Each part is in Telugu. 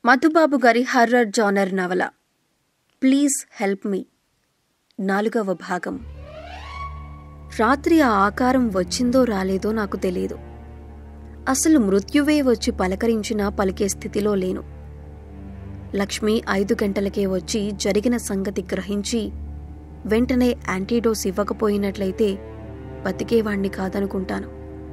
మధుబాబు గారి హర్రర్ జానర్ నవల ప్లీజ్ హెల్ప్ మీ 4వ భాగం. రాత్రి ఆ ఆకారం వచ్చిందో రాలేదో నాకు తెలియదు. అసలు మృత్యువే వచ్చి పలకరించినా పలికే స్థితిలో లేను. లక్ష్మి 5 గంటలకే వచ్చి జరిగిన సంగతి గ్రహించి వెంటనే యాంటీడోస్ ఇవ్వకపోయినట్లయితే బతికేవాణ్ణి కాదనుకుంటాను.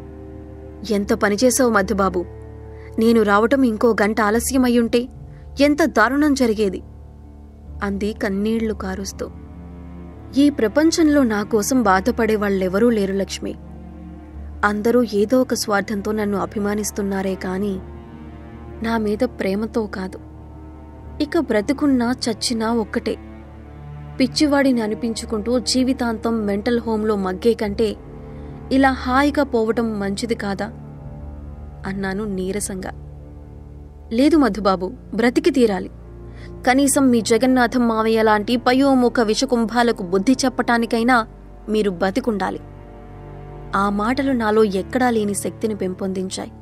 ఎంత పనిచేసావు మధుబాబు, నేను రావటం ఇంకో గంట ఆలస్యమయ్యుంటే ఎంత దారుణం జరిగేది అంది కన్నీళ్లు కారుస్తూ. ఈ ప్రపంచంలో నా కోసం బాధపడే వాళ్ళెవరూ లేరు లక్ష్మి. అందరూ ఏదో ఒక స్వార్థంతో నన్ను అభిమానిస్తున్నారే కాని నా మీద ప్రేమతో కాదు. ఇక బ్రతుకున్నా చచ్చినా ఒక్కటే. పిచ్చివాడిని అనిపించుకుంటూ జీవితాంతం మెంటల్ హోంలో మగ్గే కంటే ఇలా హాయిగా పోవటం మంచిది కాదా అన్నాను నీరసంగా. లేదు మధుబాబు, బ్రతికి తీరాలి. కనీసం మీ జగన్నాథం మావయ్య లాంటి పయోముఖ విషకుంభాలకు బుద్ధి చెప్పటానికైనా మీరు బతికుండాలి. ఆ మాటలు నాలో ఎక్కడా లేని శక్తిని పెంపొందించాయి.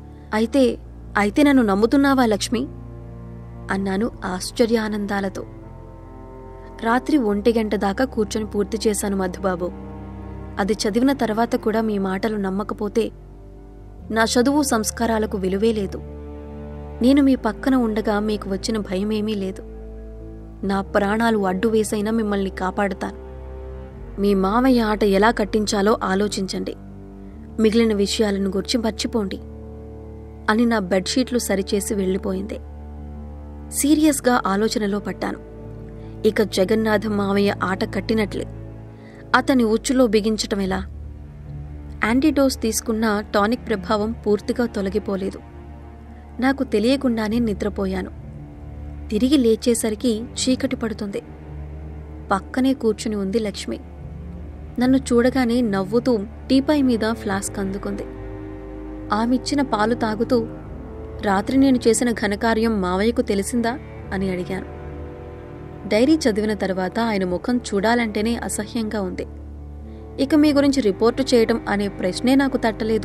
అయితే నన్ను నమ్ముతున్నావా లక్ష్మి అన్నాను ఆశ్చర్యానందాలతో. రాత్రి 1 గంట దాకా కూర్చొని పూర్తి చేశాను మధుబాబు. అది చదివిన తర్వాత కూడా మీ మాటలు నమ్మకపోతే నా చదువు సంస్కారాలకు విలువే లేదు. నేను మీ పక్కన ఉండగా మీకు వచ్చిన భయమేమీ లేదు. నా ప్రాణాలు అడ్డు వేసైనా మిమ్మల్ని కాపాడుతాను. మీ మావయ్య ఆట ఎలా కట్టించాలో ఆలోచించండి. మిగిలిన విషయాలను గురించి మర్చిపోండి అని నా బెడ్షీట్లు సరిచేసి వెళ్ళిపోయింది. సీరియస్గా ఆలోచనలో పట్టాను. ఇక జగన్నాథం మావయ్య ఆట కట్టినట్లే. అతని ఉచ్చులో బిగించటం ఎలా? యాంటీడోస్ తీసుకున్న టానిక్ ప్రభావం పూర్తిగా తొలగిపోలేదు. నాకు తెలియకుండానే నిద్రపోయాను. తిరిగి లేచేసరికి చీకటి పడుతుంది. పక్కనే కూర్చుని ఉంది లక్ష్మి. నన్ను చూడగానే నవ్వుతూ టీపాయ్ మీద ఫ్లాస్క్ అందుకుంది. ఆమిచ్చిన పాలు తాగుతూ, రాత్రి నేను చేసిన ఘనకార్యం మావయ్యకు తెలిసిందా అని అడిగాను. డైరీ చదివిన తర్వాత ఆయన ముఖం చూడాలంటేనే అసహ్యంగా ఉంది. ఇక మీ గురించి రిపోర్టు చేయటం అనే ప్రశ్నే నాకు తట్టలేదు.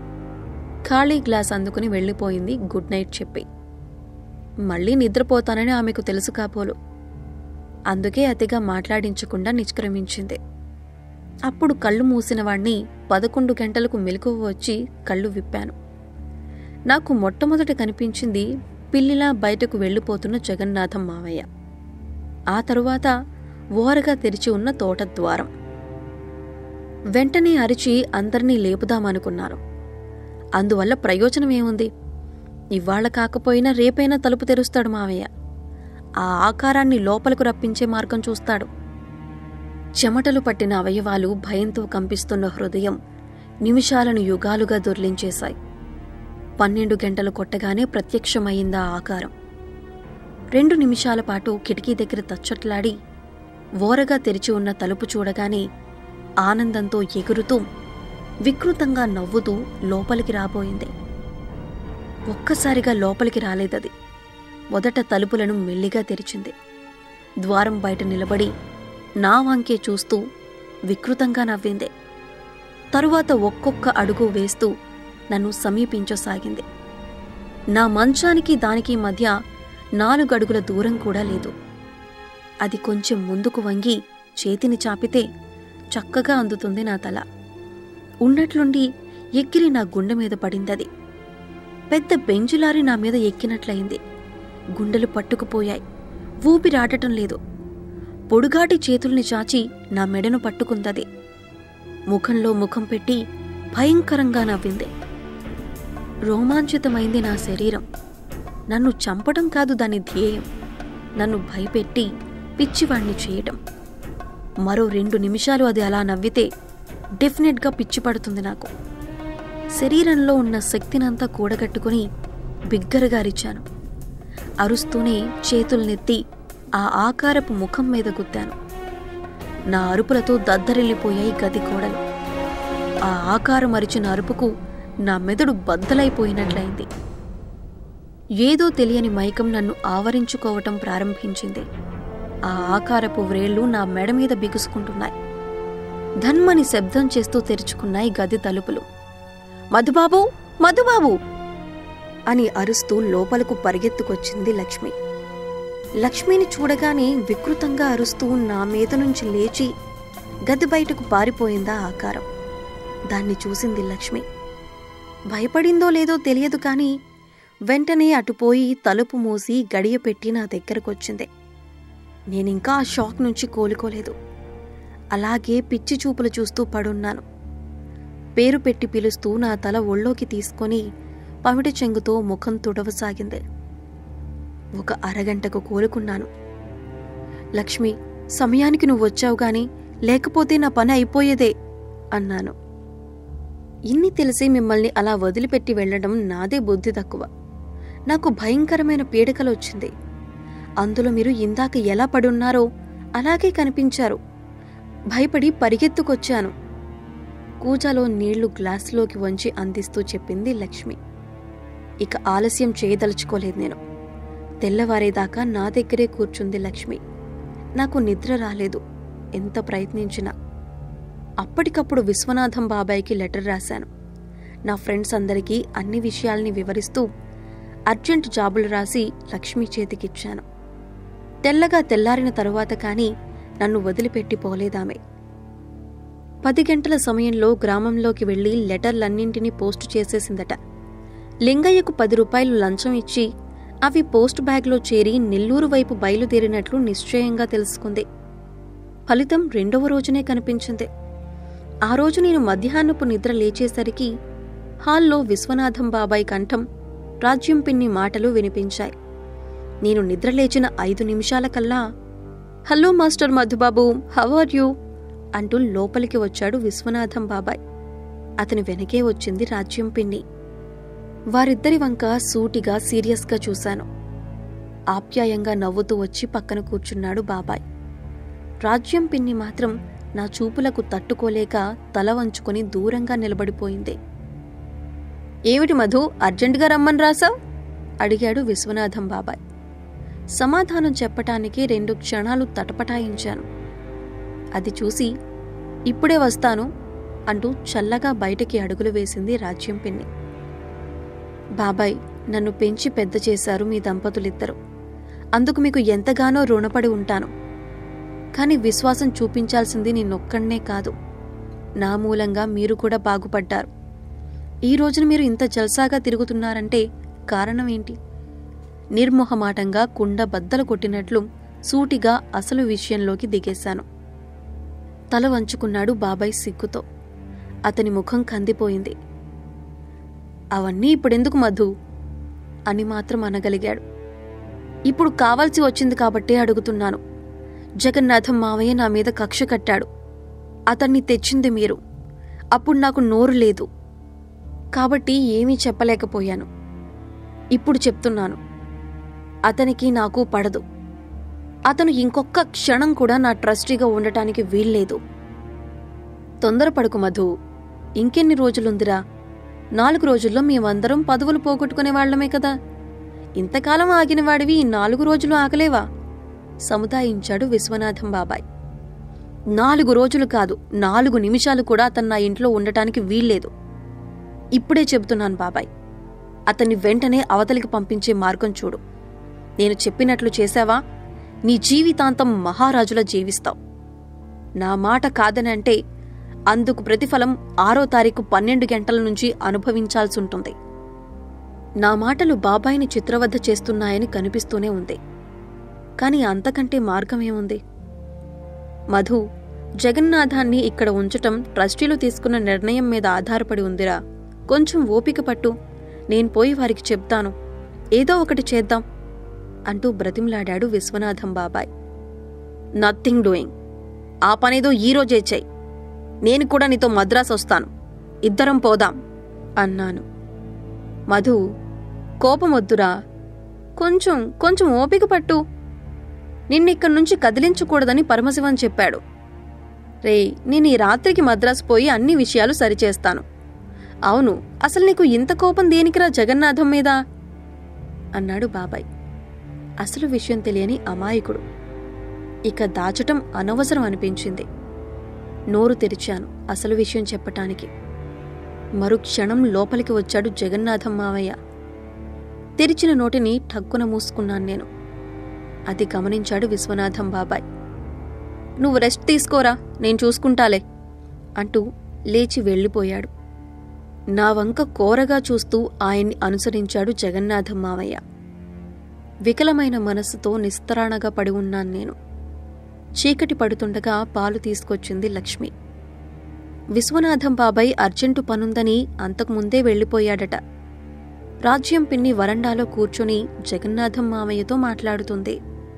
ఖాళీ గ్లాస్ అందుకుని వెళ్ళిపోయింది గుడ్ నైట్ చెప్పి. మళ్లీ నిద్రపోతానని ఆమెకు తెలుసు కాబోలు. అందుకే అతిగా మాట్లాడించకుండా నిష్క్రమించింది. అప్పుడు కళ్ళు మూసిన వాణ్ణి 11 గంటలకు మెలకువ వచ్చి కళ్ళు విప్పాను. నాకు మొట్టమొదట కనిపించింది పిల్లిలా బయటకు వెళ్లిపోతున్న జగన్నాథం మావయ్య. ఆ తరువాత ఓరగా తెరిచి ఉన్న తోట ద్వారం. వెంటనే అరిచి అందర్నీ లేపుదామనుకున్నాను. అందువల్ల ప్రయోజనమేముంది? ఇవాళ కాకపోయినా రేపైనా తలుపు తెరుస్తాడు మావయ్య. ఆ ఆకారాన్ని లోపలకు రప్పించే మార్గం చూస్తాడు. చెమటలు పట్టిన అవయవాలు, భయంతో కంపిస్తున్న హృదయం నిమిషాలను యుగాలుగా దొర్లించేశాయి. 12 గంటలు కొట్టగానే ప్రత్యక్షమయ్యిందా ఆకారం. 2 నిమిషాల పాటు కిటికీ దగ్గర తచ్చట్లాడి ఓరగా తెరిచి ఉన్న తలుపు చూడగానే ఆనందంతో ఎగురుతూ, వికృతంగా నవ్వుతూ లోపలికి రాబోయింది. ఒక్కసారిగా లోపలికి రాలేదది. మొదట తలుపులను మెల్లిగా తెరిచింది. ద్వారం బయట నిలబడి నా వంకే చూస్తూ వికృతంగా నవ్వింది. తరువాత ఒక్కొక్క అడుగు వేస్తూ నన్ను సమీపించసాగింది. నా మంచానికి దానికి మధ్య 4 అడుగుల దూరం కూడా లేదు. అది కొంచెం ముందుకు వంగి చేతిని చాపితే చక్కగా అందుతుంది నా తల. ఉన్నట్లుండి ఎక్కిరి నా గుండె మీద పడిందది. పెద్ద బెంజులారి నా మీద ఎక్కినట్లయింది. గుండెలు పట్టుకుపోయాయి. ఊపిరాడటం లేదు. పొడుగాటి చేతుల్ని చాచి నా మెడను పట్టుకుందది. ముఖంలో ముఖం పెట్టి భయంకరంగా నవ్వింది. రోమాంచితమైంది నా శరీరం. నన్ను చంపడం కాదు దాని ధ్యేయం. నన్ను భయపెట్టి పిచ్చివాణ్ణి చేయటం. మరో 2 నిమిషాలు అది అలా నవ్వితే డెఫినెట్గా పిచ్చి పడుతుంది నాకు. శరీరంలో ఉన్న శక్తినంతా కూడగట్టుకుని బిగ్గరగా అరిచాను. అరుస్తూనే చేతుల్నెత్తి ఆ ఆకారపు ముఖం మీద గుద్దాను. నా అరుపులతో దద్దరిల్లిపోయాయి గది గోడలు. ఆ ఆకారం అరిచిన అరుపుకు నా మెదడు బద్దలైపోయినట్లయింది. ఏదో తెలియని మైకం నన్ను ఆవరించుకోవటం ప్రారంభించింది. ఆ ఆకారపు వ్రేళ్లు నా మెడ మీద బిగుసుకుంటున్నాయి. ధన్మని శబ్దం చేస్తూ తెరుచుకున్నాయి గది తలుపులు. మధుబాబు, మధుబాబు అని అరుస్తూ లోపలకు పరిగెత్తుకొచ్చింది లక్ష్మి. లక్ష్మిని చూడగానే వికృతంగా అరుస్తూ నా మీద నుంచి లేచి గది బయటకు పారిపోయిందా ఆకారం. దాన్ని చూసింది లక్ష్మి. భయపడిందో లేదో తెలియదు కానీ వెంటనే అటుపోయి తలుపు మూసి గడియ పెట్టి నా దగ్గరకొచ్చింది. నేనింకా ఆ షాక్ నుంచి కోలుకోలేదు. అలాగే పిచ్చి చూపులు చూస్తూ పడున్నాను. పేరు పెట్టి పిలుస్తూ నా తల ఒళ్ళోకి తీసుకొని పమిటి చెంగుతో ముఖం తుడవసాగింది. ఒక అరగంటకు కోలుకున్నాను. లక్ష్మి, సమయానికి నువ్వొచ్చావు గాని లేకపోతే నా పని అయిపోయేదే అన్నాను. ఇన్ని తెలిసి మిమ్మల్ని అలా వదిలిపెట్టి వెళ్లడం నాదే బుద్ధి తక్కువ. నాకు భయంకరమైన పీడకలొచ్చింది. అందులో మీరు ఇందాక ఎలా పడున్నారో అలాగే కనిపించారు. భయపడి పరిగెత్తుకొచ్చాను. కూజాలో నీళ్లు గ్లాసులోకి వంచి అందిస్తూ చెప్పింది లక్ష్మి. ఇక ఆలస్యం చేయదలుచుకోలేదు నేను. తెల్లవారేదాకా నా దగ్గరే కూర్చుంది లక్ష్మి. నాకు నిద్ర రాలేదు ఎంత ప్రయత్నించినా. అప్పటికప్పుడు విశ్వనాథం బాబాయ్కి లెటర్ రాశాను. నా ఫ్రెండ్స్ అందరికీ అన్ని విషయాల్ని వివరిస్తూ అర్జెంట్ జాబులు రాసి లక్ష్మి చేతికిచ్చాను. తెల్లగా తెల్లారిన తరువాత కానీ నన్ను వదిలిపెట్టిపోలేదామె. 10 గంటల సమయంలో గ్రామంలోకి వెళ్లి లెటర్లన్నింటినీ పోస్టు చేసేసిందట. లింగయ్యకు 10 రూపాయలు లంచం ఇచ్చి అవి పోస్ట్ బ్యాగ్లో చేరి నెల్లూరు వైపు బయలుదేరినట్లు నిశ్చయంగా తెలుసుకుంది. ఫలితం 2వ రోజునే కనిపించింది. ఆ రోజు నేను మధ్యాహ్నపు నిద్ర లేచేసరికి హాల్లో విశ్వనాథం బాబాయ్ కంఠం, రాజ్యం పిన్ని మాటలు వినిపించాయి. నేను నిద్రలేచిన 5 నిమిషాలకల్లా, hello master Madhubabu, how are you అంటూ లోపలికి వచ్చాడు విశ్వనాథం బాబాయ్. అతని వెనకే వచ్చింది రాజ్యం పిన్ని. వారిద్దరి వంక సూటిగా సీరియస్గా చూశాను. ఆప్యాయంగా నవ్వుతూ వచ్చి పక్కన కూర్చున్నాడు బాబాయ్. రాజ్యం పిన్ని మాత్రం నా చూపులకు తట్టుకోలేక తల వంచుకొని దూరంగా నిలబడిపోయింది. ఏమిటి మధు, అర్జెంటుగా రమ్మని రాసావ్ అడిగాడు విశ్వనాథం బాబాయ్. సమాధానం చెప్పటానికి 2 క్షణాలు తటపటాయించాను. అది చూసి ఇప్పుడే వస్తాను అంటూ చల్లగా బయటికి అడుగులు వేసింది రాజ్యం పిన్ని. బాబాయ్, నన్ను పెంచి పెద్ద చేశారు మీ దంపతులిద్దరూ. అందుకు మీకు ఎంతగానో రుణపడి ఉంటాను. కాని విశ్వాసం చూపించాల్సింది నిన్నొక్కడే కాదు, నా మూలంగా మీరు కూడా బాగుపడ్డారు. ఈ రోజున మీరు ఇంత జల్సాగా తిరుగుతున్నారంటే కారణం ఏంటి? నిర్మోహమాటంగా కుండ బద్దలు కొట్టినట్లు సూటిగా అసలు విషయంలోకి దిగేశాను. తల వంచుకున్నాడు బాబాయ్ సిగ్గుతో. అతని ముఖం కందిపోయింది. అవన్నీ ఇప్పుడెందుకు మధు అని మాత్రం అనగలిగాడు. ఇప్పుడు కావాల్సి వచ్చింది కాబట్టే అడుగుతున్నాను. జగన్నాథం మావయ్య నా మీద కక్ష కట్టాడు. అతన్ని తెచ్చింది మీరు. అప్పుడు నాకు నోరు లేదు కాబట్టి ఏమీ చెప్పలేకపోయాను. ఇప్పుడు చెప్తున్నాను, అతనికి నాకు పడదు. అతను ఇంకొక్క క్షణం కూడా నా ట్రస్టీగా ఉండటానికి వీల్లేదు. తొందరపడుకు మధు, ఇంకెన్ని రోజులుందిరా? 4 రోజుల్లో మేమందరం పదవులు పోగొట్టుకునే వాళ్లమే కదా. ఇంతకాలం ఆగినవాడివి 4 రోజులు ఆగలేవా? సముదాయించాడు విశ్వనాథం బాబాయ్. 4 రోజులు కాదు, 4 నిమిషాలు కూడా అతను నా ఇంట్లో ఉండటానికి వీల్లేదు. ఇప్పుడే చెబుతున్నాను బాబాయ్, అతన్ని వెంటనే అవతలికి పంపించే మార్గం చూడు. నేను చెప్పినట్లు చేశావా, నీ జీవితాంతం మహారాజులా జీవిస్తావు. నా మాట కాదనంటే అందుకు ప్రతిఫలం 6వ తారీఖు 12 గంటల నుంచి అనుభవించాల్సుంటుంది. నా మాటలు బాబాయిని చిత్రవద్ధ చేస్తున్నాయని కనిపిస్తూనే ఉంది. కాని అంతకంటే మార్గమేముంది? మధు, జగన్నాథాన్ని ఇక్కడ ఉంచటం ట్రస్టీలు తీసుకున్న నిర్ణయం మీద ఆధారపడి ఉందిరా. కొంచెం ఓపిక పట్టు, నేను పోయి వారికి చెప్తాను. ఏదో ఒకటి చేద్దాం అంటూ బ్రతిమలాడాడు విశ్వనాథం బాబాయ్. Nothing doing. ఆ పనేదో ఈరోజే చెయ్యి. నేను కూడా నీతో మద్రాసు వస్తాను. ఇద్దరం పోదాం అన్నాను. మధు, కోపమొద్దురా, కొంచెం ఓపిక పట్టు. నిన్నిక్కడి నుంచి కదిలించకూడదని పరమశివం చెప్పాడు. రే, నేను ఈ రాత్రికి మద్రాసు పోయి అన్ని విషయాలు సరిచేస్తాను. అవును, అసలు నీకు ఇంత కోపం దేనికిరా జగన్నాథం మీద అన్నాడు బాబాయ్. అసలు విషయం తెలియని అమాయకుడు. ఇక దాచటం అనవసరం అనిపించింది. నోరు తెరిచాను అసలు విషయం చెప్పటానికి. మరుక్షణం లోపలికి వచ్చాడు జగన్నాథం మావయ్య. తెరిచిన నోటిని ఠక్కున మూసుకున్నాను నేను. అది గమనించాడు విశ్వనాథం బాబాయ్. నువ్వు రెస్ట్ తీసుకోరా, నేను చూసుకుంటాలే అంటూ లేచి వెళ్ళిపోయాడు. నా వంక కోరగా చూస్తూ ఆయన్ని అనుసరించాడు జగన్నాథం మావయ్య. వికలమైన మనస్సుతో నిస్తరాణగా పడి ఉన్నాను నేను. చీకటి పడుతుండగా పాలు తీసుకొచ్చింది లక్ష్మి. విశ్వనాథం బాబాయ్ అర్జెంటు పనుందని అంతకుముందే వెళ్ళిపోయాడట. రాజ్యం పిన్ని వరండాలో కూర్చొని జగన్నాథం మామయ్యతో మాట్లాడుతుంది.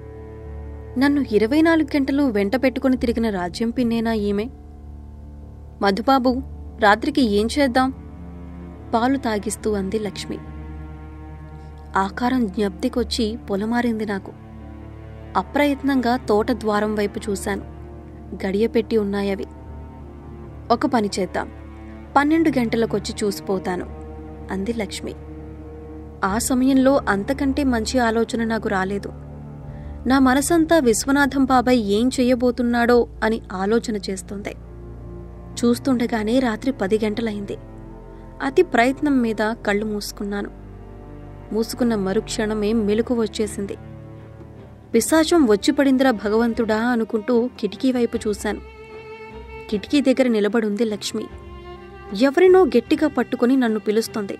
నన్ను 24 గంటలు వెంట పెట్టుకుని తిరిగిన రాజ్యం పిన్నేనా ఈమె? మధుబాబు, రాత్రికి ఏం చేద్దాం? పాలు తాగిస్తూ అంది లక్ష్మి. ఆకారం జ్ఞప్తికొచ్చి పొలమారింది నాకు. అప్రయత్నంగా తోట ద్వారం వైపు చూశాను. గడియపెట్టి ఉన్నాయవి. ఒక పని చేద్దాం, 12 గంటలకొచ్చి చూసిపోతాను అంది లక్ష్మి. ఆ సమయంలో అంతకంటే మంచి ఆలోచన నాకు రాలేదు. నా మనసంతా విశ్వనాథం బాబాయ్ ఏం చెయ్యబోతున్నాడో అని ఆలోచన చేస్తుంది. చూస్తుండగానే రాత్రి 10 గంటలైంది. అతి ప్రయత్నం మీద కళ్ళు మూసుకున్నాను. మూసుకున్న మరుక్షణమే మెలకు వచ్చేసింది. పిశాచం వచ్చిపడిందిరా భగవంతుడా అనుకుంటూ కిటికీ వైపు చూశాను. కిటికీ దగ్గర నిలబడుంది లక్ష్మి. ఎవరినో గట్టిగా పట్టుకుని నన్ను పిలుస్తోంది.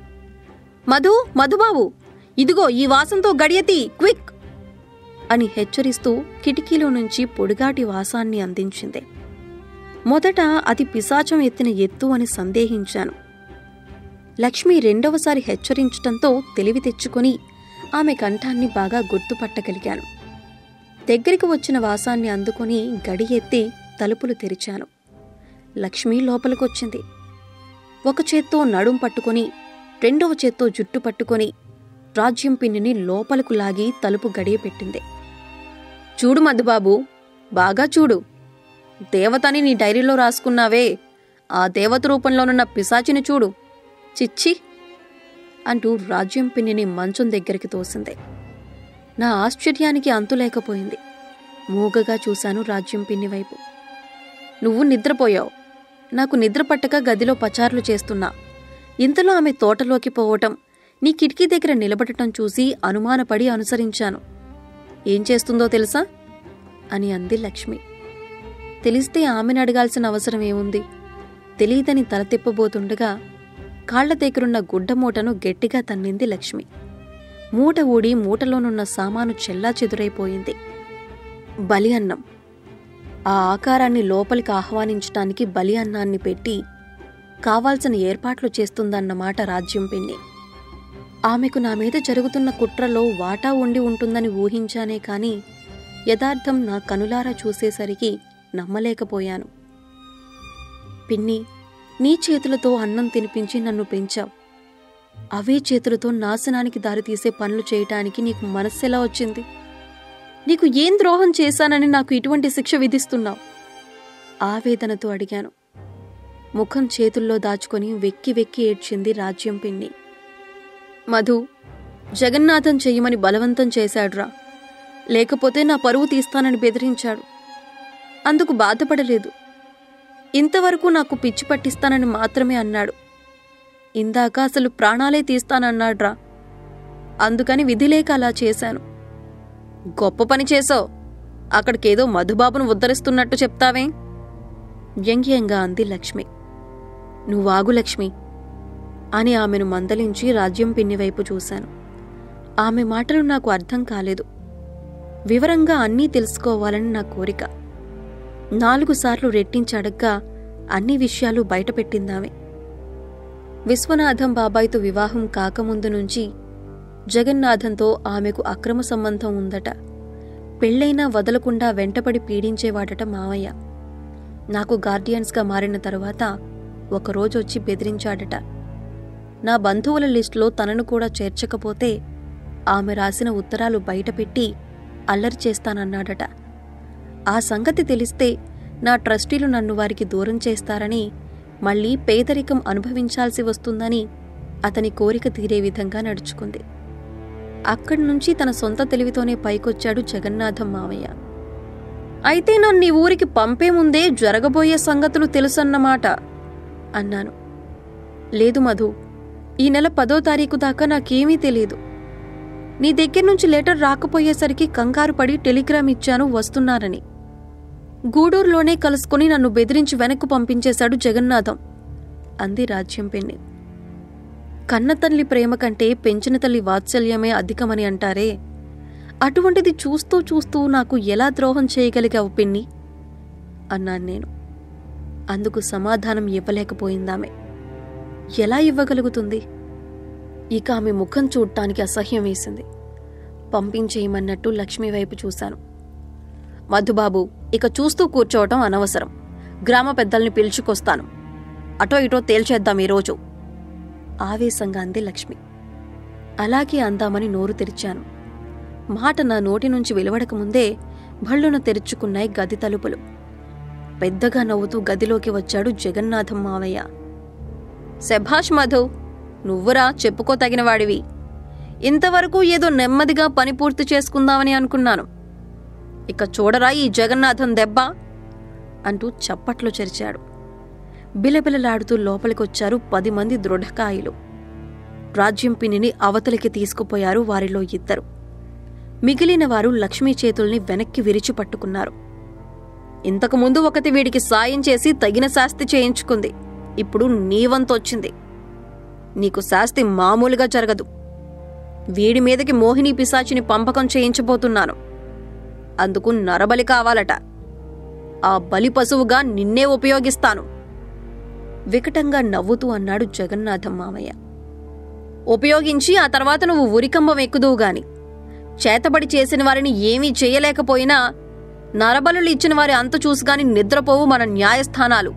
మధుబాబు, ఇదిగో ఈ వాసంతో గడియతి, క్విక్ అని హెచ్చరిస్తూ కిటికీలో నుంచి పొడిగాటి వాసాన్ని అందించింది. మొదట అది పిశాచం ఎత్తిన ఎత్తు అని సందేహించాను. లక్ష్మి రెండవసారి హెచ్చరించటంతో తెలివి తెచ్చుకొని ఆమె కంఠాన్ని బాగా గుర్తుపట్టగలిగాను. దగ్గరికి వచ్చిన వాసాన్ని అందుకుని గడి ఎత్తి తలుపులు తెరిచాను. లక్ష్మి లోపలికొచ్చింది. ఒక చేత్తో నడుం పట్టుకొని, రెండవ చేత్తో జుట్టు పట్టుకొని రాజ్యం పిన్నిని లోపలకు లాగి తలుపు గడియపెట్టింది. చూడు మధుబాబు, బాగా చూడు. దేవతని నీ డైరీలో రాసుకున్నావే, ఆ దేవత రూపంలోనున్న పిశాచిని చూడు. చిచ్చి అంటూ రాజ్యం పిన్నిని మంచం దగ్గరికి తోసింది. నా ఆశ్చర్యానికి అంతులేకపోయింది. మూగగా చూశాను రాజ్యం పిన్ని వైపు. నువ్వు నిద్రపోయావు. నాకు నిద్ర పట్టక గదిలో పచార్లు చేస్తున్నా. ఇంతలో ఆమె తోటలోకి పోవటం, నీ కిటికీ దగ్గర నిలబడటం చూసి అనుమానపడి అనుసరించాను. ఏం చేస్తుందో తెలుసా అని అంది లక్ష్మి. తెలిస్తే ఆమెను అడగాల్సిన అవసరమేముంది? తెలీదని తల తిప్పబోతుండగా కాళ్ల దగ్గరున్న గుడ్డ మూటను గట్టిగా తన్నింది లక్ష్మి. మూట ఊడి మూటలోనున్న సామాను చెల్లా చెదురైపోయింది. బలి అన్నం. ఆ ఆకారాన్ని లోపలికి ఆహ్వానించటానికి బలి అన్నాన్ని పెట్టి కావాల్సిన ఏర్పాట్లు చేస్తుందన్నమాట రాజ్యం పిన్ని. ఆమెకు నా మీద జరుగుతున్న కుట్రలో వాటా ఉండి ఉంటుందని ఊహించానే కాని యథార్థం నా కనులారా చూసేసరికి నమ్మలేకపోయాను. పిన్ని, నీ చేతులతో అన్నం తినిపించి నన్ను పెంచావు. అవే చేతులతో నాశనానికి దారితీసే పనులు చేయటానికి నీకు మనస్సెలా వచ్చింది? నీకు ఏం ద్రోహం చేశానని నాకు ఇటువంటి శిక్ష విధిస్తున్నావు? ఆవేదనతో అడిగాను. ముఖం చేతుల్లో దాచుకొని వెక్కి వెక్కి ఏడ్చింది రాజ్యం పిన్ని. మధు, జగన్నాథం చెయ్యమని బలవంతం చేశాడురా. లేకపోతే నా పరువు తీస్తానని బెదిరించాడు. అందుకు బాధపడలేదు. ఇంతవరకు నాకు పిచ్చి పట్టిస్తానని మాత్రమే అన్నాడు. ఇందాక అసలు ప్రాణాలే తీస్తానన్నాడ్రా. అందుకని విధిలేక అలా చేశాను. గొప్ప పని చేసావు. అక్కడికేదో మధుబాబును ఉద్ధరిస్తున్నట్టు చెప్తావే? వ్యంగ్యంగా అంది లక్ష్మి. నువ్వాగు లక్ష్మి అని ఆమెను మందలించి రాజ్యం పిన్ని వైపు చూశాను. ఆమె మాటలు నాకు అర్థం కాలేదు. వివరంగా అన్నీ తెలుసుకోవాలని నా కోరిక. 4 సార్లు రెట్టించి అడగ్గా అన్ని విషయాలు బయటపెట్టిందామె. విశ్వనాథం బాబాయ్తో వివాహం కాకముందు నుంచి జగన్నాథంతో ఆమెకు అక్రమ సంబంధం ఉందట. పెళ్లైనా వదలకుండా వెంటపడి పీడించేవాడట మావయ్య. నాకు గార్డియన్స్గా మారిన తరువాత ఒకరోజొచ్చి బెదిరించాడట. నా బంధువుల లిస్టులో తనను కూడా చేర్చకపోతే ఆమె రాసిన ఉత్తరాలు బయటపెట్టి అల్లరి చేస్తానన్నాడట. ఆ సంగతి తెలిస్తే నా ట్రస్టీలు నన్ను వారికి దూరం చేస్తారని, మళ్లీ పేదరికం అనుభవించాల్సి వస్తుందని అతని కోరిక తీరే విధంగా నడుచుకుంది. అక్కడ్నుంచి తన సొంత తెలివితోనే పైకొచ్చాడు జగన్నాథం మావయ్య. అయితే నన్ను ఈ ఊరికి పంపే ముందే జరగబోయే సంగతులు తెలుసన్నమాట అన్నాను. లేదు మధు, ఈ నెల 10వ తారీఖు దాకా నాకేమీ తెలీదు. నీ దగ్గర నుంచి లెటర్ రాకపోయేసరికి కంగారు పడి టెలిగ్రామ్ ఇచ్చాను వస్తున్నారని. గూడూరులోనే కలుసుకుని నన్ను బెదిరించి వెనక్కు పంపించేశాడు జగన్నాథం అంది రాజ్యం పిన్ని. కన్నతల్లి ప్రేమ కంటే పెంచిన తల్లి వాత్సల్యమే అధికమని అంటారే, అటువంటిది చూస్తూ చూస్తూ నాకు ఎలా ద్రోహం చేయగలిగావు పిన్ని అన్నాను నేను. అందుకు సమాధానం ఇవ్వలేకపోయిందామె. ఎలా ఇవ్వగలుగుతుంది? ఇక ఆమె ముఖం చూడటానికి అసహ్యం వేసింది. పంపించేయమన్నట్టు లక్ష్మి వైపు చూశాను. మధుబాబు, ఇక చూస్తూ కూర్చోవటం అనవసరం. గ్రామ పెద్దల్ని పిలుచుకొస్తాను. అటో ఇటో తేల్చేద్దాం ఈరోజు ఆవేశంగా అంది లక్ష్మి. అలాగే అందామని నోరు తెరిచాను. మాట నా నోటి నుంచి వెలువడకముందే భళ్ళున తెరుచుకున్నాయి గది తలుపులు. పెద్దగా నవ్వుతూ గదిలోకి వచ్చాడు జగన్నాథం మావయ్య. శభాష్ మధు, నువ్వురా చెప్పుకోతగినవాడివి. ఇంతవరకు ఏదో నెమ్మదిగా పని పూర్తి చేసుకుందామని అనుకున్నాను. ఇక చూడరా ఈ జగన్నాథం దెబ్బ అంటూ చప్పట్లు చెరిచాడు. బిలబిలలాడుతూ లోపలికొచ్చారు 10 మంది దృఢకాయులు. రాజ్యం పిన్నిని అవతలికి తీసుకుపోయారు వారిలో 2. మిగిలిన వారు లక్ష్మీ చేతుల్ని వెనక్కి విరిచి పట్టుకున్నారు. ఇంతకుముందు ఒకటి వీడికి సాయం చేసి తగిన శాస్తి చేయించుకుంది. ఇప్పుడు నీ వంతొచ్చింది. నీకు శాస్తి మామూలుగా జరగదు. వీడి మీదకి మోహిని పిశాచిని పంపకం చేయించబోతున్నాను. అందుకు నరబలి కావాలట. ఆ బలి పశువుగా నిన్నే ఉపయోగిస్తాను వికటంగా నవ్వుతూ అన్నాడు జగన్నాథం మామయ్య. ఉపయోగించి ఆ తర్వాత నువ్వు ఉరికంబం ఎక్కుదువుగాని. చేతబడి చేసిన వారిని ఏమీ చేయలేకపోయినా నరబలులు ఇచ్చిన వారి అంతు చూసుగాని నిద్రపోవు మన న్యాయస్థానాలు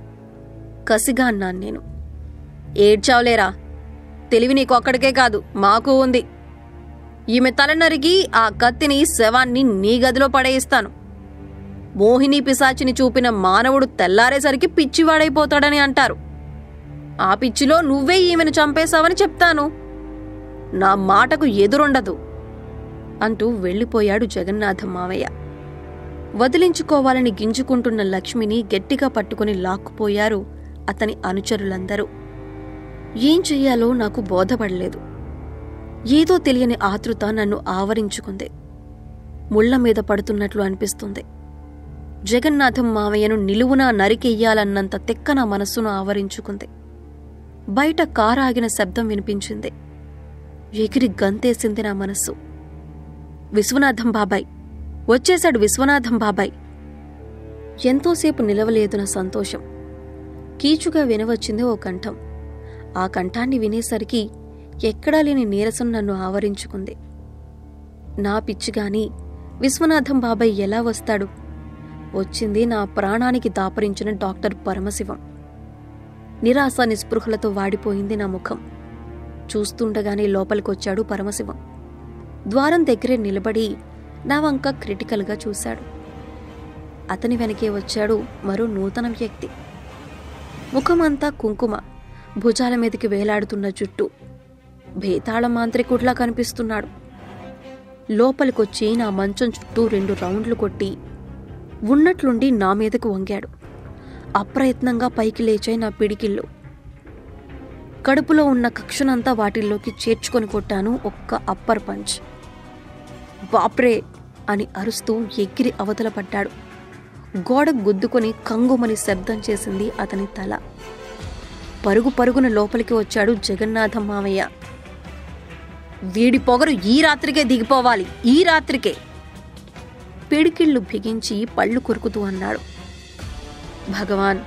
కసిగా అన్నాను నేను. ఏడ్చావులేరా, తెలివి నీకొక్కడికే కాదు మాకు ఉంది. ఈమె తలనరికి ఆ కత్తిని శవాన్ని నీ గదిలో పడేయిస్తాను. మోహిని పిశాచిని చూపిన మానవుడు తెల్లారేసరికి పిచ్చివాడైపోతాడని అంటారు. ఆ పిచ్చిలో నువ్వే ఈమెను చంపేశావని చెప్తాను. నా మాటకు ఎదురుండదు అంటూ వెళ్ళిపోయాడు జగన్నాథం మావయ్య. వదిలించుకోవాలని గింజుకుంటున్న లక్ష్మిని గట్టిగా పట్టుకుని లాక్కుపోయారు అతని అనుచరులందరూ. ఏం చెయ్యాలో నాకు బోధపడలేదు. ఏదో తెలియని ఆతృత నన్ను ఆవరించుకుంది. ముళ్ల మీద పడుతున్నట్లు అనిపిస్తుంది. జగన్నాథం మావయ్యను నిలువునా నరికెయ్యాలన్నంత తెక్క నా మనస్సును ఆవరించుకుంది. బయట కారు ఆగిన శబ్దం వినిపించింది. ఎగిరి గంతేసింది నా మనస్సు. విశ్వనాథం బాబాయ్ వచ్చేశాడు. విశ్వనాథం బాబాయ్. ఎంతోసేపు నిలవలేదు నా సంతోషం. కీచుగా వినవచ్చింది ఓ కంఠం. ఆ కంఠాన్ని వినేసరికి ఎక్కడా లేని నీరసం నన్ను ఆవరించుకుంది. నా పిచ్చిగాని విశ్వనాథం బాబాయ్ ఎలా వస్తాడు? వచ్చింది నా ప్రాణానికి దాపరించిన డాక్టర్ పరమశివం. నిరాశ నిస్పృహలతో వాడిపోయింది నా ముఖం. చూస్తుండగానే లోపలికొచ్చాడు పరమశివం. ద్వారం దగ్గరే నిలబడి నా వంక క్రిటికల్గా చూశాడు. అతని వెనకే వచ్చాడు మరో నూతన వ్యక్తి. ముఖమంతా కుంకుమ, భుజాల మీదకి వేలాడుతున్న జుట్టు. భేతాళ మాంత్రికుడిలా కనిపిస్తున్నాడు. లోపలికొచ్చి నా మంచం చుట్టూ 2 రౌండ్లు కొట్టి ఉన్నట్లుండి నా మీదకు వంగాడు. అప్రయత్నంగా పైకి లేచాయి నా పిడికిళ్ళు. కడుపులో ఉన్న కక్షనంతా వాటిల్లోకి చేర్చుకొని కొట్టాను ఒక్క అప్పర్ పంచ్. బాప్రే అని అరుస్తూ ఎగిరి అవతల పడ్డాడు. గోడ గుద్దుకొని కంగుమని శబ్దం చేసింది అతని తల. పరుగు పరుగున లోపలికి వచ్చాడు జగన్నాథం మావయ్య. వీడి పొగరు ఈ రాత్రికే దిగిపోవాలి, ఈ రాత్రికే పిడికిళ్ళు బిగించి పళ్ళు కొరుకుతూ అన్నాడు. భగవాన్,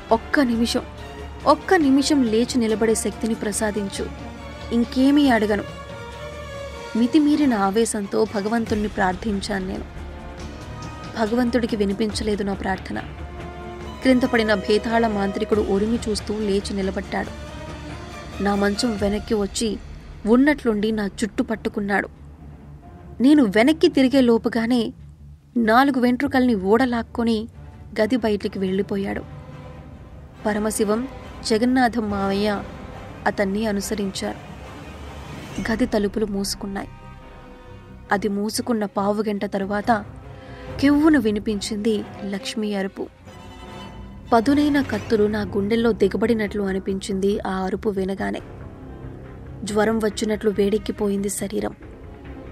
ఒక్క నిమిషం లేచి నిలబడే శక్తిని ప్రసాదించు. ఇంకేమీ అడగను. మితిమీరిన ఆవేశంతో భగవంతుణ్ణి ప్రార్థించాను నేను. భగవంతుడికి వినిపించలేదు నా ప్రార్థన. క్రింద పడిన భేతాళ మాంత్రికుడు ఉరిమి చూస్తూ లేచి నిలబడ్డాడు. నా మంచం వెనక్కి వచ్చి ఉన్నట్లుండి నా చుట్టు పట్టుకున్నాడు. నేను వెనక్కి తిరిగే లోపుగానే 4 వెంట్రుకల్ని ఊడలాక్కొని గది బయటికి వెళ్ళిపోయాడు. పరమశివం, జగన్నాథం మావయ్య అతన్ని అనుసరించారు. గది తలుపులు మూసుకున్నాయి. అది మూసుకున్న పావుగంట తరువాత కెవ్వును వినిపించింది లక్ష్మీ అరుపు. పదునైన కత్తులు నా గుండెల్లో దిగబడినట్లు అనిపించింది ఆ అరుపు వినగానే. జ్వరం వచ్చినట్లు వేడెక్కిపోయింది శరీరం.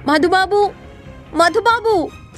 మధుబాబు, మధుబాబు!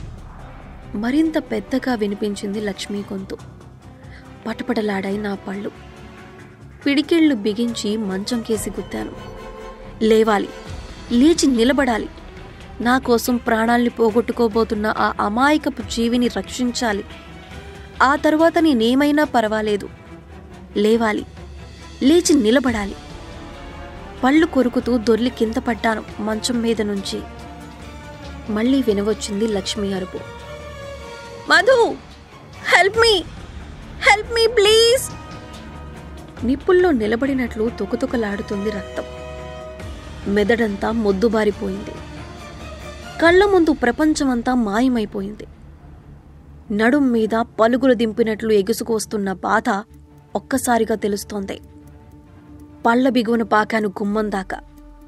మరింత పెద్దగా వినిపించింది లక్ష్మీ గొంతు. పటపటలాడాయి నా పళ్ళు. పిడికిళ్ళు బిగించి మంచం కేసి గుద్దాను. లేవాలి, లేచి నిలబడాలి. నా కోసం ప్రాణాల్ని పోగొట్టుకోబోతున్న ఆ అమాయకపు జీవిని రక్షించాలి. ఆ తరువాత నేనేమైనా పర్వాలేదు. లేవాలి, లేచి నిలబడాలి. పళ్ళు కొరుకుతూ దొర్లి కింద పడ్డాను మంచం మీద నుంచి. మళ్ళీ వినవచ్చింది లక్ష్మి అరుపు. Madhu, help me, help me please! నిప్పుల్లో నిలబడినట్లు తుకతుకలాడుతుంది రక్తం. మెదడంతా మొద్దుబారిపోయింది. కళ్ళ ముందు ప్రపంచమంతా మాయమైపోయింది. నడుం మీద పలుగులు దింపినట్లు ఎగుసుకొస్తున్న బాధ ఒక్కసారిగా తెలుస్తోంది. పళ్ళ బిగువన పాకాను గుమ్మం దాకా.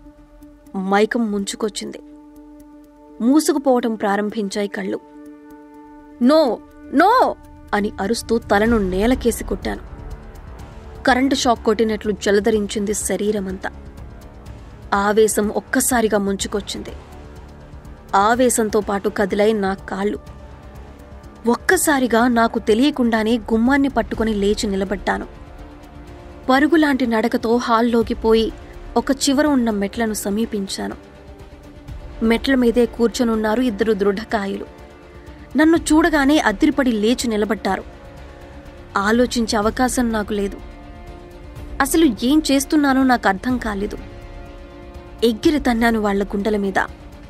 మైకం ముంచుకొచ్చింది. మూసుకుపోవటం ప్రారంభించాయి కళ్ళు. నో, నో అని అరుస్తూ తలను నేలకేసి కొట్టాను. కరెంటు షాక్ కొట్టినట్లు జలధరించింది శరీరమంతా. ఆవేశం ఒక్కసారిగా ముంచుకొచ్చింది. ఆవేశంతో పాటు కదిలాయి నా కాళ్ళు. ఒక్కసారిగా నాకు తెలియకుండానే గుమ్మాన్ని పట్టుకుని లేచి నిలబడ్డాను. పరుగులాంటి నడకతో హాల్లోకి పోయి ఒక చివర ఉన్న మెట్లను సమీపించాను. మెట్ల మీదే కూర్చొనున్నారు ఇద్దరు దృఢకాయులు. నన్ను చూడగానే అదిరిపడి లేచి నిలబడ్డారు. ఆలోచించే అవకాశం నాకు లేదు. అసలు ఏం చేస్తున్నానో నాకు అర్థం కాలేదు. ఎగ్గిరి తన్నాను వాళ్ల గుండెల మీద.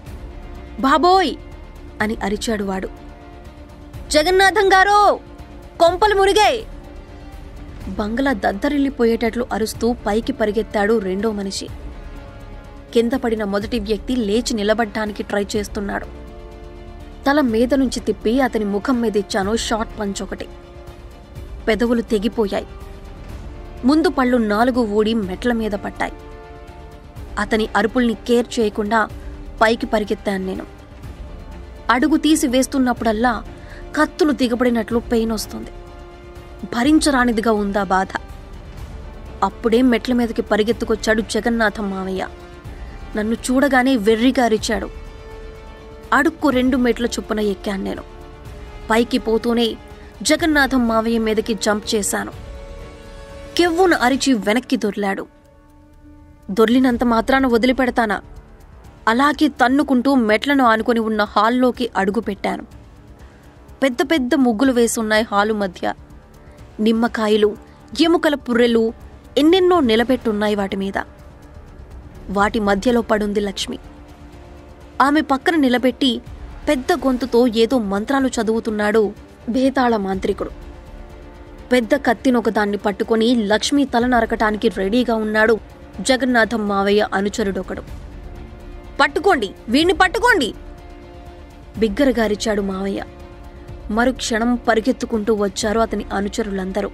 బాబోయ్ అని అరిచాడు వాడు. జగన్నాథం గారో, కొంపలు మురిగాయి! బంగ్లా దద్దరిల్లిపోయేటట్లు అరుస్తూ పైకి పరిగెత్తాడు రెండో మనిషి. కింద పడిన మొదటి వ్యక్తి లేచి నిలబడ్డానికి ట్రై చేస్తున్నాడు. తల మీద నుంచి తిప్పి అతని ముఖం మీదిచ్చాను షార్ట్ పంచ్ ఒకటి. పెదవులు తెగిపోయాయి. ముందు పళ్ళు 4 ఊడి మెట్ల మీద పట్టాయి. అతని అరుపుల్ని కేర్ చేయకుండా పైకి పరిగెత్తాను నేను. అడుగు తీసి వేస్తున్నప్పుడల్లా కత్తులు దిగబడినట్లు పెయిన్ వస్తుంది. భరించరానిదిగా ఉందా బాధ. అప్పుడే మెట్ల మీదకి పరిగెత్తుకొచ్చాడు జగన్నాథం మావయ్య. నన్ను చూడగానే వెర్రిగా అరిచాడు. అడుక్కు 2 మెట్ల చొప్పున ఎక్కాను నేను. పైకి పోతూనే జగన్నాథం మావయ్య మీదకి జంప్ చేశాను. కెవ్వున అరిచి వెనక్కి దొర్లాడు. దొర్లినంత మాత్రాన వదిలిపెడతానా? అలాగే తన్నుకుంటూ మెట్లను ఆనుకొని ఉన్న హాల్లోకి అడుగుపెట్టాను. పెద్ద పెద్ద ముగ్గులు వేసున్నాయి హాలు మధ్య. నిమ్మకాయలు, ఎముకల పుర్రెలు ఎన్నెన్నో నిలబెట్టున్నాయి వాటి మీద. వాటి మధ్యలో పడుంది లక్ష్మి. ఆమె పక్కన నిలబెట్టి పెద్ద గొంతుతో ఏదో మంత్రాలు చదువుతున్నాడు భేతాళ మాంత్రికుడు. పెద్ద కత్తినొకదాన్ని పట్టుకొని లక్ష్మి తల నరకటానికి రెడీగా ఉన్నాడు జగన్నాథం మావయ్య అనుచరుడొకడు. పట్టుకోండి, వీణ్ణి పట్టుకోండి! బిగ్గరగారిచాడు మావయ్య. మరుక్షణం పరిగెత్తుకుంటూ వచ్చారు అతని అనుచరులందరూ.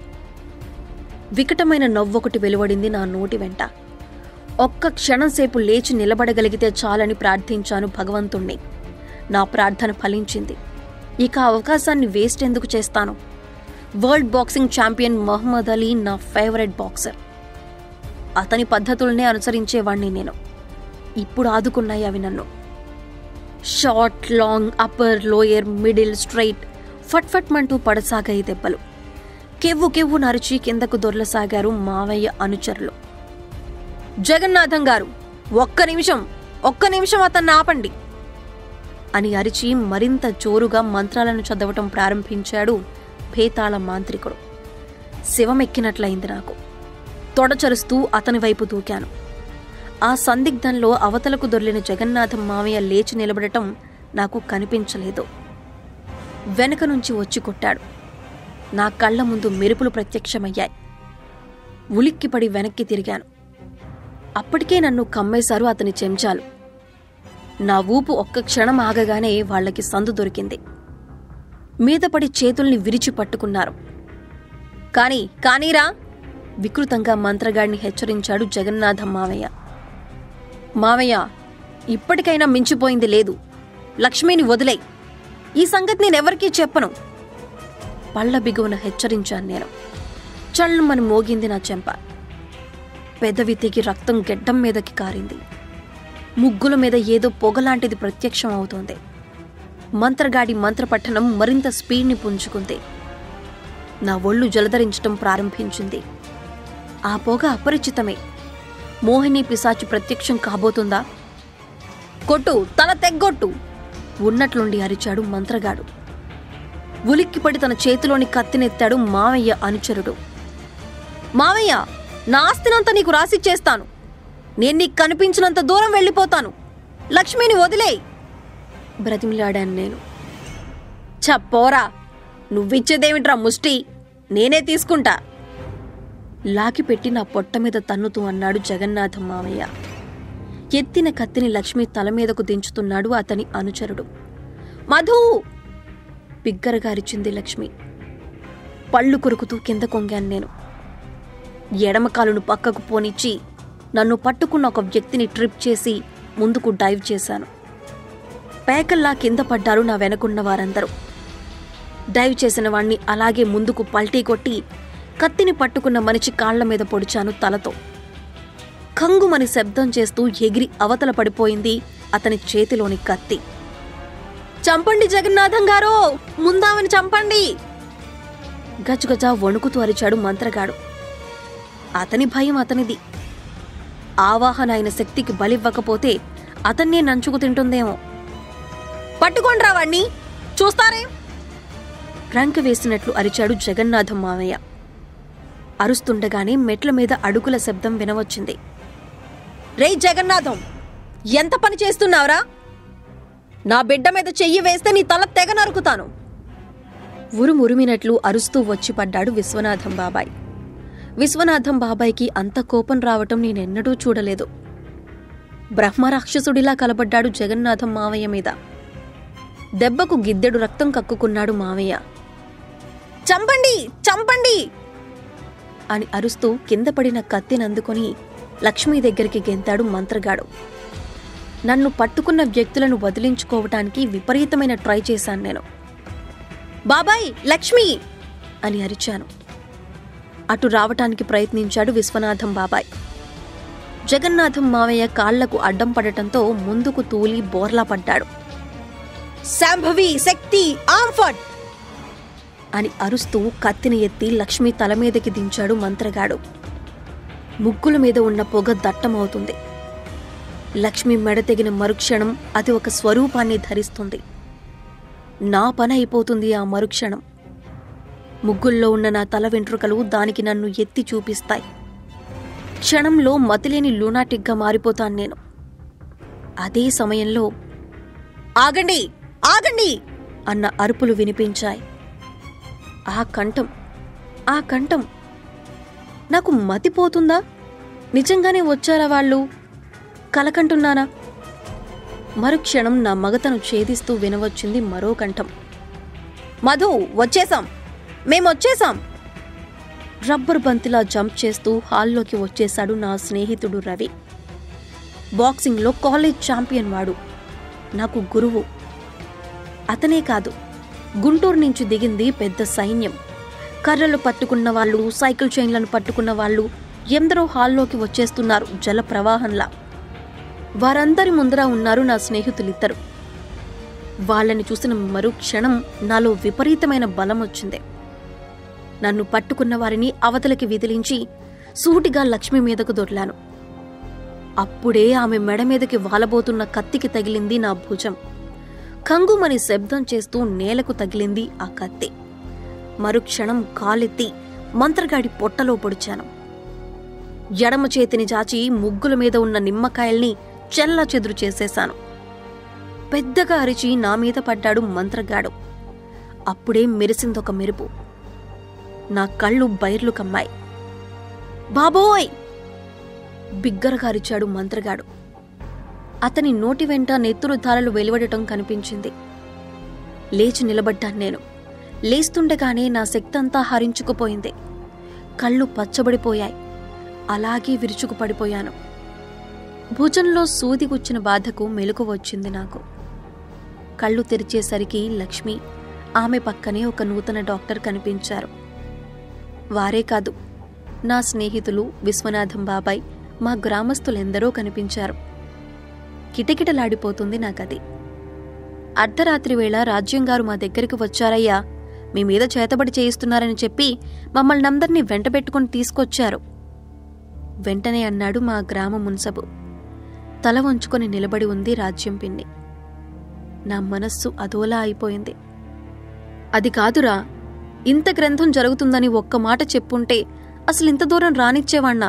వికటమైన నవ్వొకటి వెలువడింది నా నోటి వెంట. ఒక్క క్షణంసేపు లేచి నిలబడగలిగితే చాలని ప్రార్థించాను భగవంతుణ్ణి. నా ప్రార్థన ఫలించింది. ఇక అవకాశాన్ని వేస్ట్ ఎందుకు చేస్తాను? World boxing champion Muhammad Ali నా ఫేవరెట్ బాక్సర్. అతని పద్ధతులనే అనుసరించేవాణ్ణి నేను. ఇప్పుడు ఆదుకున్నాయి అవి నన్ను. Short, long, upper, lower, middle, straight ఫట్ ఫట్ మంటూ పడసాగాయి దెబ్బలు. కెవ్వు కెవ్వు నరిచి కిందకు దొర్లసాగారు మావయ్య అనుచరులు. జగన్నాథం గారు, ఒక్క నిమిషం అతన్ని ఆపండి అని అరిచి మరింత జోరుగా మంత్రాలను చదవటం ప్రారంభించాడు భేతాళ మాంత్రికుడు. శివమెక్కినట్లయింది నాకు. తొడచరుస్తూ అతని వైపు దూకాను. ఆ సందిగ్ధంలో అవతలకు దొర్లిన జగన్నాథం మావయ్య లేచి నిలబడటం నాకు కనిపించలేదు. వెనక నుంచి వచ్చి కొట్టాడు. నా కళ్ల ముందు మెరుపులు ప్రత్యక్షమయ్యాయి. ఉలిక్కిపడి వెనక్కి తిరిగాను. అప్పటికే నన్ను కమ్మేశారు అతని చెంచాలు. నా ఊపు ఒక్క క్షణం ఆగగానే వాళ్లకి సందు దొరికింది. మీదపడి చేతుల్ని విరిచి పట్టుకున్నారు. కానీరా వికృతంగా మంత్రగాడిని హెచ్చరించాడు జగన్నాథం మావయ్య. మావయ్య, ఇప్పటికైనా మించిపోయింది లేదు. లక్ష్మిని వదిలేయ్. ఈ సంగతి నేనెవరికీ చెప్పను. పళ్ల బిగువన హెచ్చరించాను నేను. చల్లమని మోగింది నా చెంప. పెదవి తెగి రక్తం గెడ్డం మీదకి కారింది. ముగ్గుల మీద ఏదో పొగలాంటిది ప్రత్యక్షం అవుతోంది. మంత్రగాడి మంత్రపఠనం మరింత స్పీడ్ని పుంజుకుంది. నా ఒళ్ళు జలధరించటం ప్రారంభించింది. ఆ పొగ అపరిచితమే. మోహిని పిశాచి ప్రత్యక్షం కాబోతుందా? కొట్టు, తల తెగ్గొట్టు ఉన్నట్లుండి అరిచాడు మంత్రగాడు. ఉలిక్కిపడి తన చేతిలోని కత్తినెత్తాడు మావయ్య అనుచరుడు. మావయ్య, నా ఆస్తినంతా నీకు రాసిచ్చేస్తాను. నేను నీకు కనిపించినంత దూరం వెళ్ళిపోతాను. లక్ష్మిని వదిలేయ్ బ్రతిమిలాడాను నేను. చప్పోరా, నువ్విచ్చేదేమిట్రా ముష్టి, నేనే తీసుకుంటా లాగిపెట్టి నా పొట్ట మీద తన్నుతూ అన్నాడు జగన్నాథం మావయ్య. ఎత్తిన కత్తిని లక్ష్మి తల మీదకు దించుతున్నాడు అతని అనుచరుడు. మధు బిగ్గరగారిచింది లక్ష్మి. పళ్ళు కొరుకుతూ కింద కొంగాను నేను. ఎడమ కాలును పక్కకు పోనిచ్చి నన్ను పట్టుకున్న ఒక వ్యక్తిని ట్రిప్ చేసి ముందుకు డైవ్ చేశాను. పేకల్లా కింద పడ్డారు నా వెనకున్న వారందరూ. డైవ్ చేసిన వాణ్ణి అలాగే ముందుకు పల్టీ కొట్టి కత్తిని పట్టుకున్న మనిషి కాళ్ల మీద పొడిచాను తలతో. కంగుమని శబ్దం చేస్తూ ఎగిరి అవతల పడిపోయింది అతని చేతిలోని కత్తి. చంపండి జగన్నాథం గారో, ముందామని చంపండి గజగజ వణుకుతూ అరిచాడు మంత్రగాడు. అతని భయం అతనిది. ఆవాహన అయిన శక్తికి బలివ్వకపోతే అతన్నే నంచుకు తింటుందేమో. పట్టుకోండ్రా వాణ్ణి, చూస్తారే రంక వేసినట్లు అరిచాడు జగన్నాథం మావయ్య. అరుస్తుండగానే మెట్ల మీద అడుగుల శబ్దం వినవచ్చింది. రే జగన్నాథం, ఎంత పని చేస్తున్నావురా? నా బిడ్డ మీద చెయ్యి వేస్తే నీ తల తెగ నరుకుతాను ఉరుమురిమినట్లు అరుస్తూ వచ్చి పడ్డాడు విశ్వనాథం బాబాయ్. విశ్వనాథం బాబాయ్కి అంత కోపం రావటం నేనెన్నడూ చూడలేదు. బ్రహ్మరాక్షసుడిలా కలబడ్డాడు జగన్నాథం మావయ్య మీద. దెబ్బకు గిద్దెడు రక్తం కక్కుకున్నాడు మావయ్య. చంపండి, చంపండి అని అరుస్తూ కింద పడిన కత్తినందుకొని లక్ష్మీ దగ్గరికి గెంతాడు మంత్రగాడు. నన్ను పట్టుకున్న వ్యక్తులను వదిలించుకోవటానికి విపరీతమైన ట్రై చేశాను నేను. బాబాయ్, లక్ష్మి అని అరిచాను. అటు రావటానికి ప్రయత్నించాడు విశ్వనాథం బాబాయ్. జగన్నాథం మావయ్య కాళ్లకు అడ్డం పడటంతో ముందుకు తూలి బోర్లా పడ్డాడు. శాంభవి, శక్తి, ఆంఫట్ అని అరుస్తూ కత్తిని ఎత్తి లక్ష్మి తల మీదకి దించాడు మంత్రగాడు. ముగ్గుల మీద ఉన్న పొగ దట్టమవుతుంది. లక్ష్మి మెడ తెగిన మరుక్షణం అది ఒక స్వరూపాన్ని ధరిస్తుంది. నా పని అయిపోతుంది ఆ మరుక్షణం. ముగ్గుల్లో ఉన్న నా తల వెంట్రుకలు దానికి నన్ను ఎత్తి చూపిస్తాయి. క్షణంలో మతిలేని లూనాటిక్గా మారిపోతాను నేను. అదే సమయంలో ఆగండి, ఆగండి అన్న అరుపులు వినిపించాయి. ఆ కంఠం నాకు మతిపోతుందా? నిజంగానే వచ్చారా వాళ్ళు? కలకంటున్నానా? మరుక్షణం నా మగతను ఛేదిస్తూ వినవచ్చింది మరో కంఠం. మధు, వచ్చేశాం, మేమొచ్చేశాం రబ్బర్ బంతిలా జంప్ చేస్తూ హాల్లోకి వచ్చేశాడు నా స్నేహితుడు రవి. బాక్సింగ్లో కాలేజ్ ఛాంపియన్ వాడు, నాకు గురువు. అతనే కాదు, గుంటూరు నుంచి దిగింది పెద్ద సైన్యం. కర్రలు పట్టుకున్న వాళ్ళు, సైకిల్ చైన్లను పట్టుకున్న వాళ్ళు ఎందరో హాల్లోకి వచ్చేస్తున్నారు జల ప్రవాహంలా. వారందరి ముందర ఉన్నారు నా స్నేహితులిద్దరు. వాళ్ళని చూసిన మరుక్షణం నాలో విపరీతమైన బలం వచ్చింది. నన్ను పట్టుకున్న వారిని అవతలకి విదిలించి సూటిగా లక్ష్మి మీదకు దొర్లాను. అప్పుడే ఆమె మెడ మీదకి వాలబోతున్న కత్తికి తగిలింది నా భుజం. కంగుమని శబ్దం చేస్తూ నేలకు తగిలింది ఆ కత్తి. మరుక్షణం కాలెత్తి మంత్రగాడి పొట్టలో పొడిచాను. ఎడమ చేతిని చాచి ముగ్గుల మీద ఉన్న నిమ్మకాయల్ని చెల్లా చెదురు చేసేశాను. పెద్దగా అరిచి నా మీద పడ్డాడు మంత్రగాడు. అప్పుడే మెరిసిందొక మెరుపు. నా కళ్ళు బైర్లు కమ్మాయి. బాబోయ్ బిగ్గరగా అరిచాడు మంత్రగాడు. అతని నోటి వెంట నెత్తురు ధారలు వెలువడటం కనిపించింది. లేచి నిలబడ్డాను నేను. లేస్తుండగానే నా శక్తంతా హరించుకుపోయింది. కళ్ళు పచ్చబడిపోయాయి. అలాగే విరుచుకు పడిపోయాను. భుజంలో సూది గుచ్చిన బాధకు మెలకువ వచ్చింది నాకు. కళ్ళు తెరిచేసరికి లక్ష్మి, ఆమె పక్కనే ఒక నూతన డాక్టర్ కనిపించారు. వారే కాదు, నా స్నేహితులు విశ్వనాథం బాబాయ్, మా గ్రామస్తులెందరో కనిపించారు. కిటకిటలాడిపోతుంది నాకది. అర్ధరాత్రి వేళ రాజ్యం గారు మా దగ్గరికి వచ్చారయ్యా, మీ మీద చేతబడి చేయిస్తున్నారని చెప్పి మమ్మల్ని అందరినీ వెంటబెట్టుకుని తీసుకొచ్చారు. వెంటనే అన్నాడు మా గ్రామ మున్సబు. తల వంచుకొని నిలబడి ఉంది రాజ్యం పిన్ని. నా మనస్సు అదోలా అయిపోయింది. అది కాదురా, ఇంత గ్రంథం జరుగుతుందని ఒక్క మాట చెప్పుంటే అసలింత దూరం రానిచ్చేవాణ్ణా?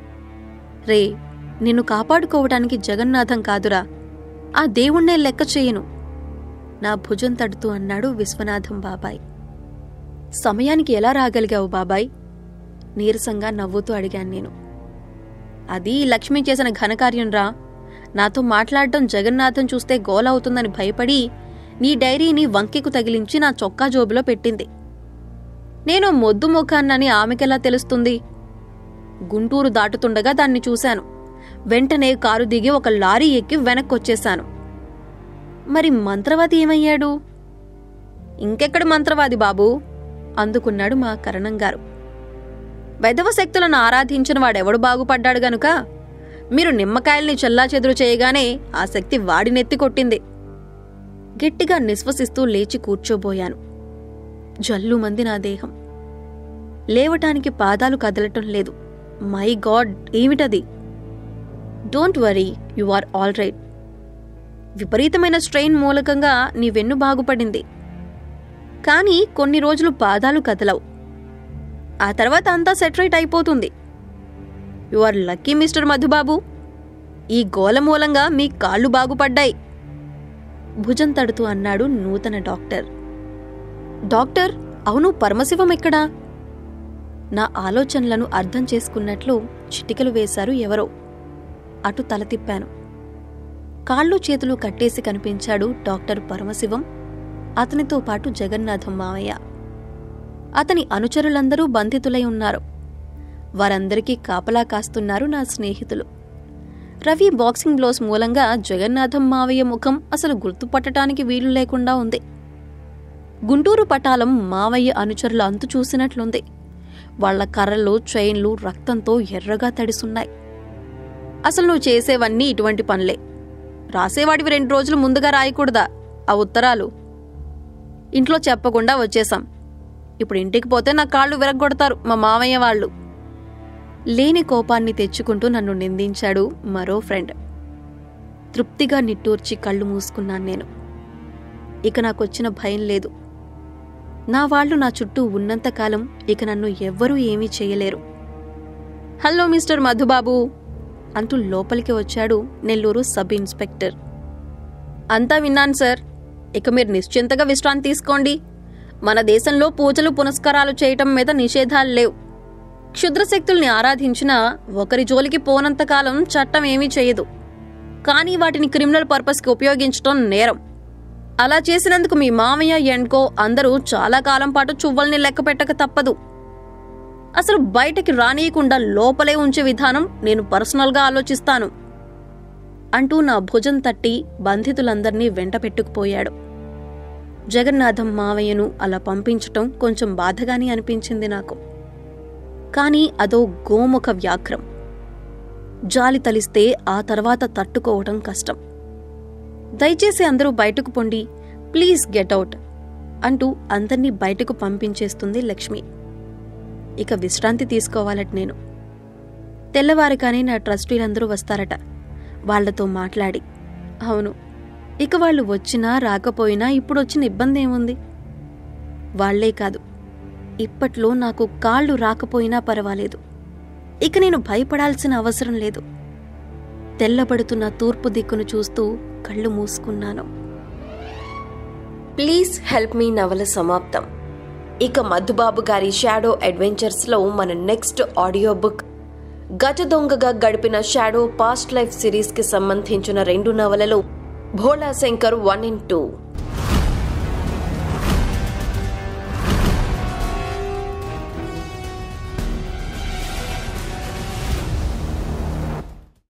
రే, నిన్ను కాపాడుకోవటానికి జగన్నాథం కాదురా, ఆ దేవుణ్ణే లెక్క చేయను, నా భుజం తడుతూ అన్నాడు విశ్వనాథం బాబాయ్. సమయానికి ఎలా రాగలిగావు బాబాయ్? నీరసంగా నవ్వుతూ అడిగాను నేను. అది లక్ష్మి చేసిన ఘనకార్యంరా. నాతో మాట్లాడటం జగన్నాథం చూస్తే గోలవుతుందని భయపడి నీ డైరీని వంకెకు తగిలించి నా చొక్కా జోబులో పెట్టింది. నేను మొద్దు ముఖాన్నని ఆమెకెలా తెలుస్తుంది? గుంటూరు దాటుతుండగా దాన్ని చూశాను. వెంటనే కారు దిగి ఒక లారీ ఎక్కి వెనక్కొచ్చేశాను. మరి మంత్రవాది ఏమయ్యాడు? ఇంకెక్కడ మంత్రవాది బాబూ, అందుకున్నాడు మా కరణంగారు. వైదవ శక్తులను ఆరాధించిన వాడెవడు బాగుపడ్డాడు గనుక మీరు నిమ్మకాయల్ని చెల్లాచెదురు చేయగానే ఆ శక్తి వాడినెత్తి కొట్టింది. గట్టిగా నిశ్వసిస్తూ లేచి కూర్చోబోయాను. జల్లుమంది నా దేహం. లేవటానికి పాదాలు కదలటం లేదు. మై గాడ్, ఏమిటది? Don't worry, you are all right. విపరీతమైన స్ట్రెయిన్ మూలకంగా నీ వెన్ను బాగుపడింది. కానీ కొన్ని రోజులు పాదాలు కదలవు. ఆ తర్వాత అంతా సెటరైట్ అయిపోతుంది. You are lucky mister Madhubabu. ఈ గోల మూలంగా మీ కాళ్ళు బాగుపడ్డాయి. భుజం తడుతూ అన్నాడు నూతన డాక్టర్. డాక్టర్, అవును, పరమశివం ఎక్కడా? నా ఆలోచనలను అర్థం చేసుకున్నట్లు చిటికలు వేశారు ఎవరో. అటు తల తిప్పాను. కాళ్ళు చేతులు కట్టేసి కనిపించాడు డాక్టర్ పరమశివం. అతనితో పాటు జగన్నాథం మావయ్య. అతని అనుచరులందరూ బంధితులై ఉన్నారు. వారందరికీ కాపలా కాస్తున్నారు నా స్నేహితులు. రవి బాక్సింగ్ బ్లోస్ మూలంగా జగన్నాథం మావయ్య ముఖం అసలు గుర్తుపట్టడానికి వీలు లేకుండా ఉంది. గుంటూరు పటాలం మావయ్య అనుచరుల అంతు చూసినట్లుంది. వాళ్ల కర్రలు, చైన్లు రక్తంతో ఎర్రగా తడిసున్నాయి. అసలు నువ్వు చేసేవన్నీ ఇటువంటి పనులే. రాసేవాడివి 2 రోజులు ముందుగా రాయకూడదా ఆ ఉత్తరాలు? ఇంట్లో చెప్పకుండా వచ్చేశాం. ఇప్పుడు ఇంటికి పోతే నా కాళ్ళు విరగ్గొడతారు మా మావయ్య వాళ్ళు. లేని కోపాన్ని తెచ్చుకుంటూ నన్ను నిందించాడు మరో ఫ్రెండ్. తృప్తిగా నిట్టూర్చి కళ్ళు మూసుకున్నాను నేను. ఇక నాకొచ్చిన భయం లేదు. నా వాళ్ళు నా చుట్టూ ఉన్నంతకాలం ఇక నన్ను ఎవ్వరూ ఏమీ చేయలేరు. హలో మిస్టర్ మధుబాబు అంటూ లోపలికి వచ్చాడు నెల్లూరు సబ్ ఇన్స్పెక్టర్. అంతా విన్నాను సార్. ఇక మీరు నిశ్చింతగా విశ్రాంతి తీసుకోండి. మన దేశంలో పూజలు పునస్కారాలు చేయటం మీద నిషేధాలు లేవు. క్షుద్రశక్తుల్ని ఆరాధించినా ఒకరి జోలికి పోనంతకాలం చట్టం ఏమీ చేయదు. కానీ వాటిని క్రిమినల్ పర్పస్కి ఉపయోగించటం నేరం. అలా చేసినందుకు మీ మామయ్య ఎండ్కో అందరూ చాలా కాలం పాటు చువ్వల్ని లెక్క పెట్టక తప్పదు. అసలు బయటకి రానియకుండా లోపలే ఉంచే విధానం నేను పర్సనల్గా ఆలోచిస్తాను అంటూ నా భుజం తట్టి బంధితులందర్నీ వెంట పెట్టుకుపోయాడు. జగన్నాథం మావయ్యను అలా పంపించటం కొంచెం బాధగానే అనిపించింది నాకు. కానీ అదో గోముఖ వ్యాఘ్రం. జాలి తలిస్తే ఆ తర్వాత తట్టుకోవటం కష్టం. దయచేసి అందరూ బయటకు పొండి, ప్లీజ్ గెట్ అవుట్ అంటూ అందర్నీ బయటకు పంపించేస్తుంది లక్ష్మి. ఇక విశ్రాంతి తీసుకోవాలట నేను. తెల్లవారిగానే నా ట్రస్టీలందరూ వస్తారట. వాళ్లతో మాట్లాడి, అవును, ఇక వాళ్ళు వచ్చినా రాకపోయినా ఇప్పుడొచ్చిన ఇబ్బంది ఏముంది? వాళ్లే కాదు, ఇప్పట్లో నాకు కాళ్ళు రాకపోయినా పర్వాలేదు. ఇక నేను భయపడాల్సిన అవసరం లేదు. తెల్లబడుతున్న తూర్పు దిక్కును చూస్తూ కళ్ళు మూసుకున్నాను. ప్లీజ్ హెల్ప్ మీ నవల సమాప్తం. ఇక మధుబాబు గారి షాడో అడ్వెంచర్స్లో మన నెక్స్ట్ ఆడియో బుక్ గజ దొంగగా గడిపిన షాడో పాస్ట్ లైఫ్ సిరీస్కి సంబంధించిన 2 నవలలు భోళా శంకర్ 1 and 2.